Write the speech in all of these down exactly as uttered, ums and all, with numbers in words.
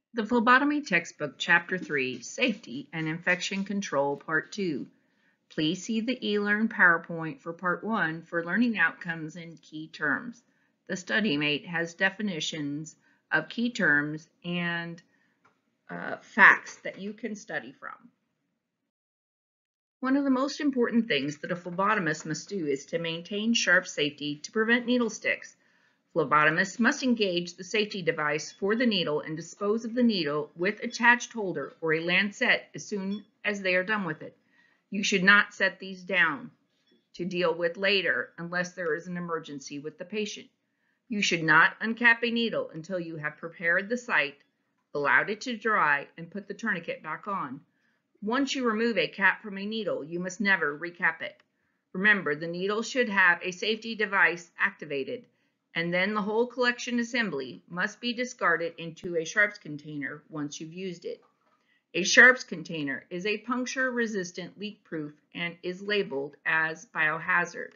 The Phlebotomy Textbook, Chapter three, Safety and Infection Control, Part two. Please see the eLearn PowerPoint for Part one for learning outcomes and key terms. The StudyMate has definitions of key terms and uh, facts that you can study from. One of the most important things that a phlebotomist must do is to maintain sharp safety to prevent needle sticks. Phlebotomists must engage the safety device for the needle and dispose of the needle with attached holder or a lancet as soon as they are done with it. You should not set these down to deal with later unless there is an emergency with the patient. You should not uncap a needle until you have prepared the site, allowed it to dry, and put the tourniquet back on. Once you remove a cap from a needle, you must never recap it. Remember, the needle should have a safety device activated, and then the whole collection assembly must be discarded into a sharps container once you've used it. A sharps container is a puncture-resistant, leak-proof, and is labeled as biohazard.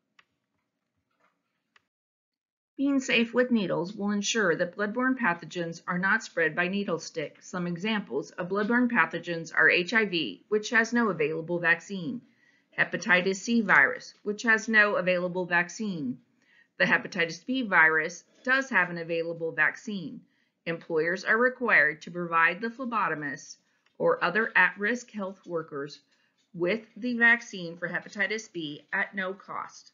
Being safe with needles will ensure that bloodborne pathogens are not spread by needle stick. Some examples of bloodborne pathogens are H I V, which has no available vaccine, hepatitis C virus, which has no available vaccine. The hepatitis B virus does have an available vaccine. Employers are required to provide the phlebotomists or other at-risk health workers with the vaccine for hepatitis B at no cost.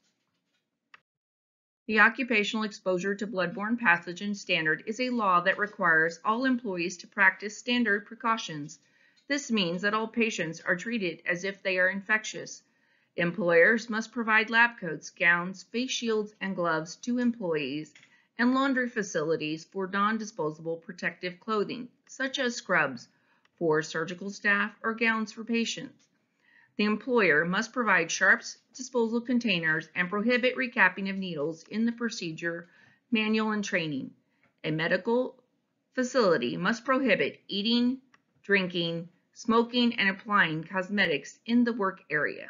The Occupational Exposure to Bloodborne Pathogen Standard is a law that requires all employees to practice standard precautions. This means that all patients are treated as if they are infectious. Employers must provide lab coats, gowns, face shields, and gloves to employees, and laundry facilities for non-disposable protective clothing, such as scrubs for surgical staff or gowns for patients. The employer must provide sharps disposal containers and prohibit recapping of needles in the procedure manual and training. A medical facility must prohibit eating, drinking, smoking, and applying cosmetics in the work area.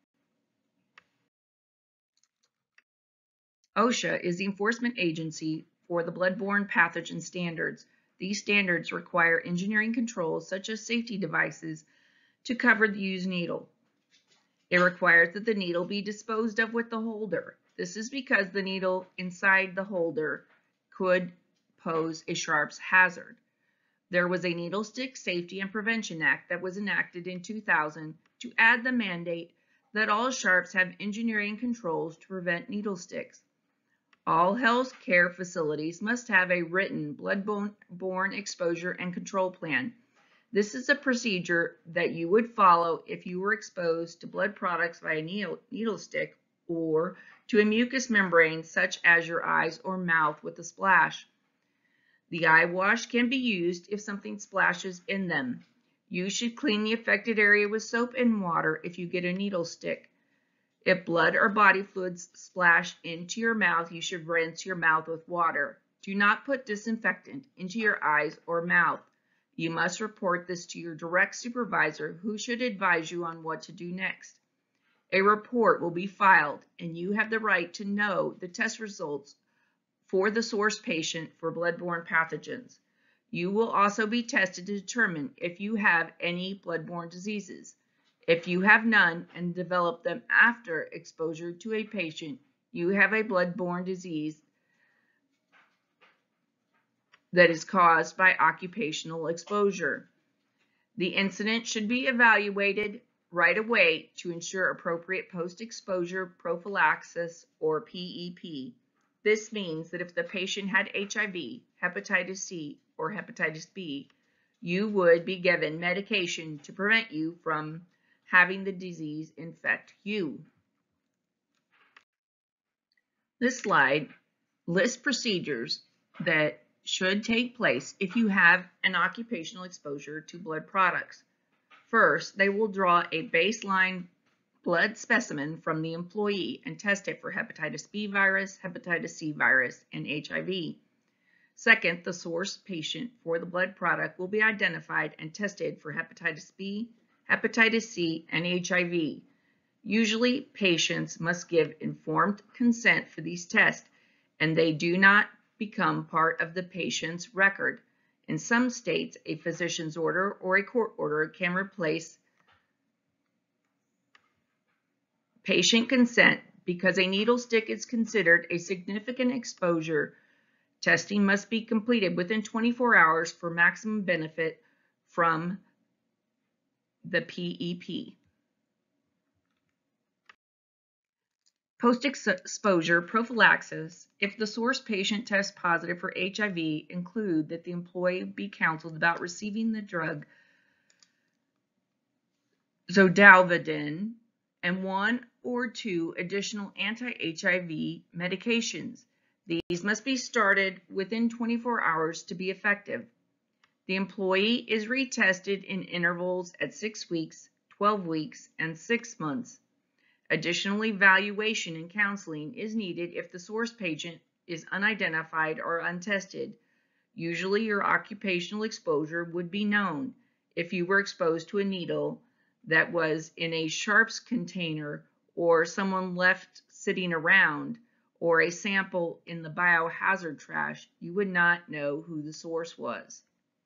OSHA is the enforcement agency for the bloodborne pathogen standards. These standards require engineering controls such as safety devices to cover the used needle. It requires that the needle be disposed of with the holder. This is because the needle inside the holder could pose a sharps hazard. There was a Needle Stick Safety and Prevention Act that was enacted in two thousand to add the mandate that all sharps have engineering controls to prevent needle sticks. All health care facilities must have a written bloodborne exposure and control plan. This is a procedure that you would follow if you were exposed to blood products via needle, needle stick or to a mucous membrane such as your eyes or mouth with a splash. The eye wash can be used if something splashes in them. You should clean the affected area with soap and water if you get a needle stick. If blood or body fluids splash into your mouth, you should rinse your mouth with water. Do not put disinfectant into your eyes or mouth. You must report this to your direct supervisor, who should advise you on what to do next. A report will be filed, and you have the right to know the test results for the source patient for bloodborne pathogens. You will also be tested to determine if you have any bloodborne diseases. If you have none and develop them after exposure to a patient, you have a bloodborne disease that is caused by occupational exposure. The incident should be evaluated right away to ensure appropriate post-exposure prophylaxis or P E P. This means that if the patient had H I V, hepatitis C, or hepatitis B, you would be given medication to prevent you from having the disease infect you. This slide lists procedures that should take place if you have an occupational exposure to blood products. First, they will draw a baseline blood specimen from the employee and test it for hepatitis B virus, hepatitis C virus, and H I V. Second, the source patient for the blood product will be identified and tested for hepatitis B, hepatitis C, and H I V. Usually, patients must give informed consent for these tests, and they do not become part of the patient's record. In some states, a physician's order or a court order can replace patient consent. Because a needle stick is considered a significant exposure, testing must be completed within twenty-four hours for maximum benefit from the P E P. Post-exposure prophylaxis, if the source patient tests positive for H I V, include that the employee be counseled about receiving the drug zodalvidin and one or two additional anti-H I V medications. These must be started within twenty-four hours to be effective. The employee is retested in intervals at six weeks, twelve weeks, and six months. Additional evaluation and counseling is needed if the source patient is unidentified or untested. Usually your occupational exposure would be known if you were exposed to a needle that was in a sharps container or someone left sitting around or a sample in the biohazard trash. You would not know who the source was.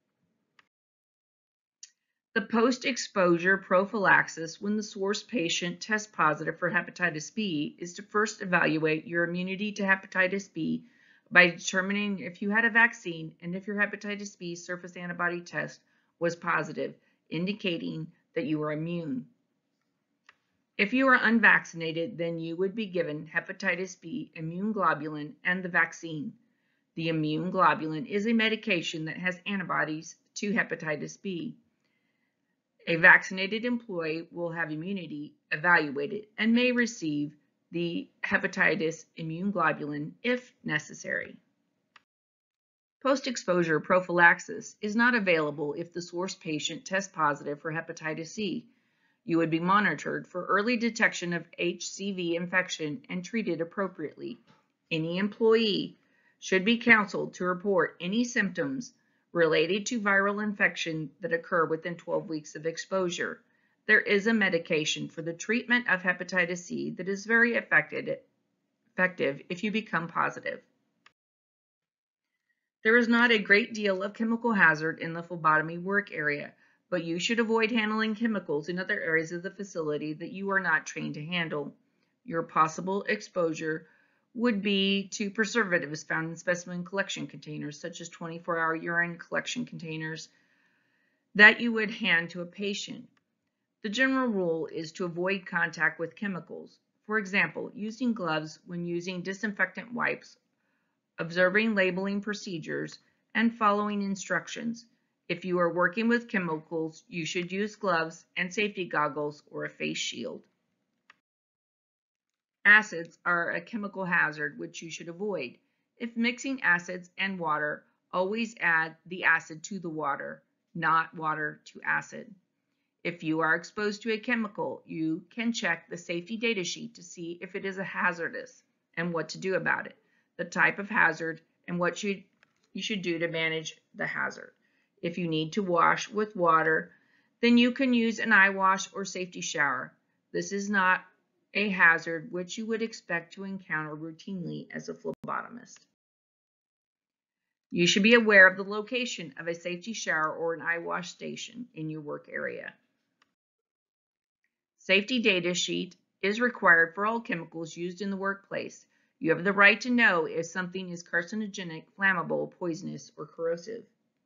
The post-exposure prophylaxis when the source patient tests positive for hepatitis B is to first evaluate your immunity to hepatitis B by determining if you had a vaccine and if your hepatitis B surface antibody test was positive, indicating that you are immune. If you are unvaccinated, then you would be given hepatitis B immune globulin and the vaccine. The immune globulin is a medication that has antibodies to hepatitis B. A vaccinated employee will have immunity evaluated and may receive the hepatitis immune globulin if necessary. Post-exposure prophylaxis is not available if the source patient tests positive for hepatitis C. You would be monitored for early detection of H C V infection and treated appropriately. Any employee should be counseled to report any symptoms related to viral infection that occur within twelve weeks of exposure. There is a medication for the treatment of hepatitis C that is very effective if you become positive. There is not a great deal of chemical hazard in the phlebotomy work area, but you should avoid handling chemicals in other areas of the facility that you are not trained to handle. Your possible exposure would be to preservatives found in specimen collection containers, such as twenty-four hour urine collection containers that you would hand to a patient. The general rule is to avoid contact with chemicals. For example, using gloves when using disinfectant wipes, observing labeling procedures, and following instructions. If you are working with chemicals, you should use gloves and safety goggles or a face shield. Acids are a chemical hazard which you should avoid. If mixing acids and water, always add the acid to the water, not water to acid. If you are exposed to a chemical, you can check the safety data sheet to see if it is a hazardous and what to do about it, the type of hazard, and what you, you should do to manage the hazard. If you need to wash with water, then you can use an eye wash or safety shower. This is not a hazard which you would expect to encounter routinely as a phlebotomist. You should be aware of the location of a safety shower or an eye wash station in your work area. Safety data sheet is required for all chemicals used in the workplace. You have the right to know if something is carcinogenic, flammable, poisonous, or corrosive.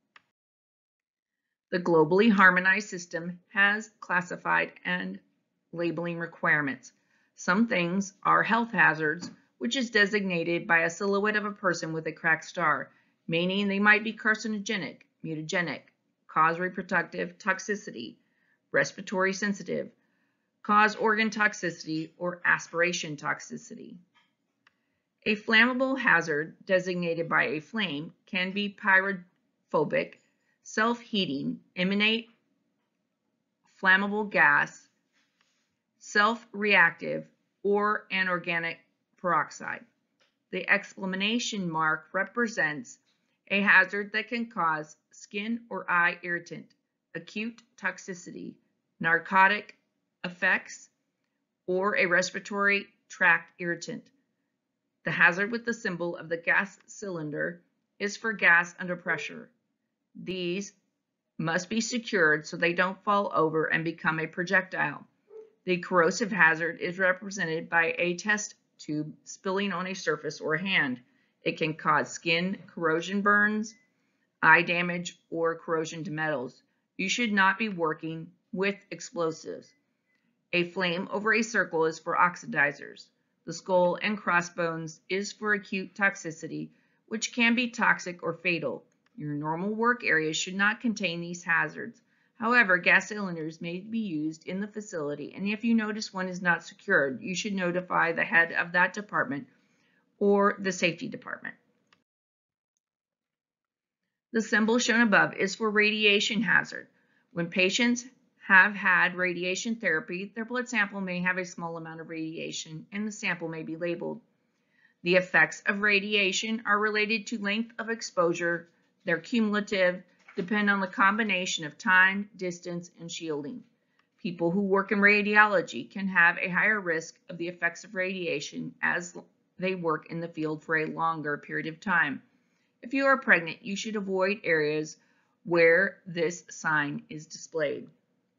The globally harmonized system has classified and labeling requirements. Some things are health hazards, which is designated by a silhouette of a person with a cracked star, meaning they might be carcinogenic, mutagenic, cause reproductive toxicity, respiratory sensitive, cause organ toxicity, or aspiration toxicity. A flammable hazard designated by a flame can be pyrophobic, self-heating, emanate flammable gas, self-reactive, or an organic peroxide. The exclamation mark represents a hazard that can cause skin or eye irritant, acute toxicity, narcotic effects, or a respiratory tract irritant. The hazard with the symbol of the gas cylinder is for gas under pressure. These must be secured so they don't fall over and become a projectile. The corrosive hazard is represented by a test tube spilling on a surface or a hand. It can cause skin corrosion burns, eye damage, or corrosion to metals. You should not be working with explosives. A flame over a circle is for oxidizers. The skull and crossbones is for acute toxicity, which can be toxic or fatal. Your normal work area should not contain these hazards. However, gas cylinders may be used in the facility, and if you notice one is not secured, you should notify the head of that department or the safety department. The symbol shown above is for radiation hazard. When patients have had radiation therapy, their blood sample may have a small amount of radiation, and the sample may be labeled. The effects of radiation are related to length of exposure. They're cumulative, depend on the combination of time, distance, and shielding. People who work in radiology can have a higher risk of the effects of radiation as they work in the field for a longer period of time. If you are pregnant, you should avoid areas where this sign is displayed.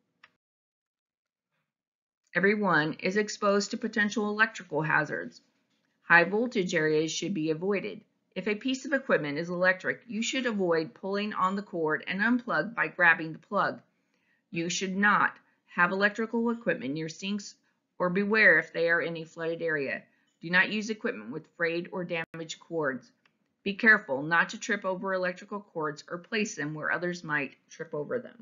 Everyone is exposed to potential electrical hazards. High voltage areas should be avoided. If a piece of equipment is electric, you should avoid pulling on the cord and unplug by grabbing the plug. You should not have electrical equipment near sinks or beware if they are in a flooded area. Do not use equipment with frayed or damaged cords. Be careful not to trip over electrical cords or place them where others might trip over them.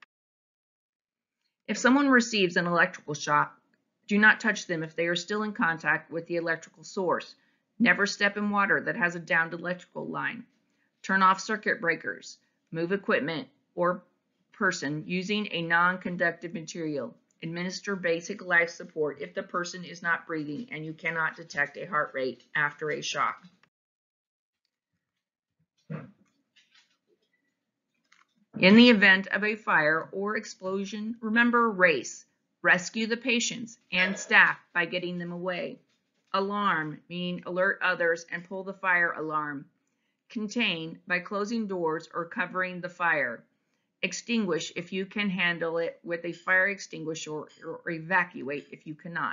If someone receives an electrical shock, do not touch them if they are still in contact with the electrical source. Never step in water that has a downed electrical line. Turn off circuit breakers. Move equipment or person using a non-conductive material. Administer basic life support if the person is not breathing and you cannot detect a heart rate after a shock. In the event of a fire or explosion, remember RACE. Rescue the patients and staff by getting them away. Alarm, meaning alert others and pull the fire alarm. Contain, by closing doors or covering the fire. Extinguish if you can handle it with a fire extinguisher, or, or evacuate if you cannot.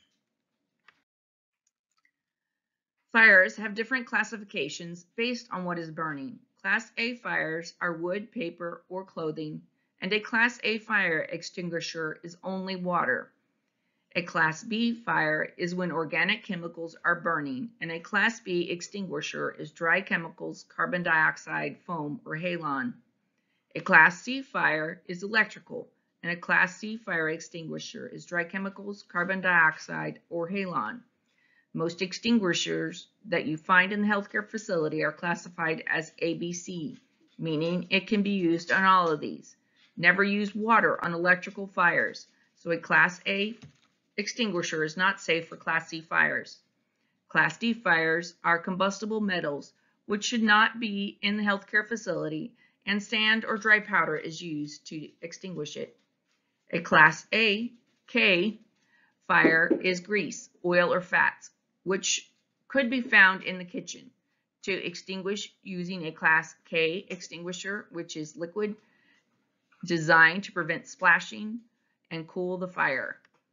Fires have different classifications based on what is burning. Class A fires are wood, paper, or clothing, and a Class A fire extinguisher is only water. A Class B fire is when organic chemicals are burning, and a Class B extinguisher is dry chemicals, carbon dioxide, foam, or halon. A Class C fire is electrical, and a Class C fire extinguisher is dry chemicals, carbon dioxide, or halon. Most extinguishers that you find in the healthcare facility are classified as A B C, meaning it can be used on all of these. Never use water on electrical fires, so a Class A extinguisher is not safe for Class C fires. Class D fires are combustible metals, which should not be in the healthcare facility, and sand or dry powder is used to extinguish it. A Class A K fire is grease, oil, or fats, which could be found in the kitchen. To extinguish using a Class K extinguisher, which is liquid, designed to prevent splashing and cool the fire.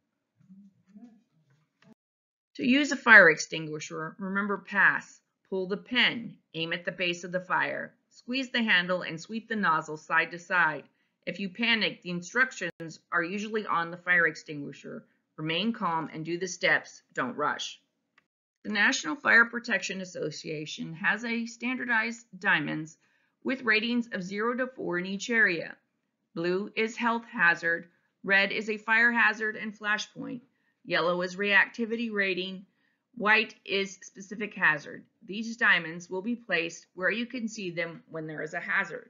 To use a fire extinguisher, remember pass, pull the pin, aim at the base of the fire, squeeze the handle and sweep the nozzle side to side. If you panic, the instructions are usually on the fire extinguisher. Remain calm and do the steps, don't rush. The National Fire Protection Association has a standardized diamonds with ratings of zero to four in each area. Blue is health hazard, red is a fire hazard and flashpoint, yellow is reactivity rating, white is specific hazard. These diamonds will be placed where you can see them when there is a hazard.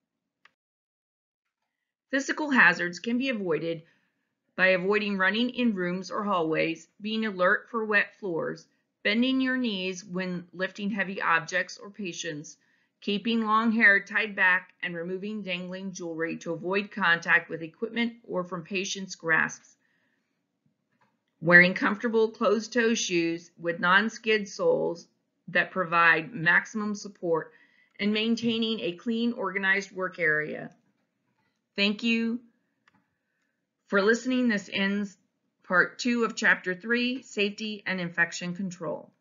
Physical hazards can be avoided by avoiding running in rooms or hallways, being alert for wet floors, bending your knees when lifting heavy objects or patients, keeping long hair tied back, and removing dangling jewelry to avoid contact with equipment or from patients' grasps. Wearing comfortable closed-toe shoes with non-skid soles that provide maximum support and maintaining a clean, organized work area. Thank you for listening. This ends part two of chapter three, Safety and Infection Control.